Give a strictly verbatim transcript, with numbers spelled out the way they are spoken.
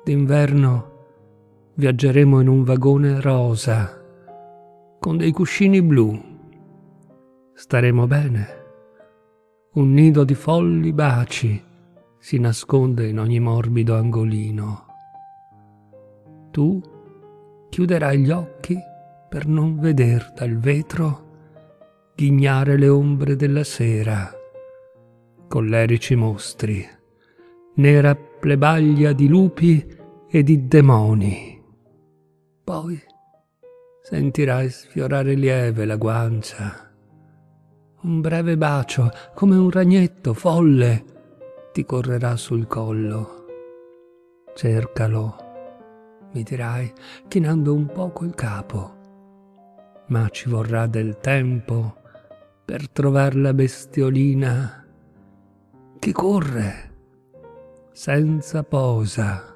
D'inverno viaggeremo in un vagone rosa con dei cuscini blu. Staremo bene. Un nido di folli baci si nasconde in ogni morbido angolino. Tu chiuderai gli occhi per non veder dal vetro ghignare le ombre della sera, collerici mostri, nera plebaglia di lupi e di demoni. Poi sentirai sfiorare lieve la guancia. Un breve bacio, come un ragnetto folle, ti correrà sul collo. Cercalo, mi dirai, chinando un poco il capo. Ma ci vorrà del tempo per trovar la bestiolina che corre senza posa.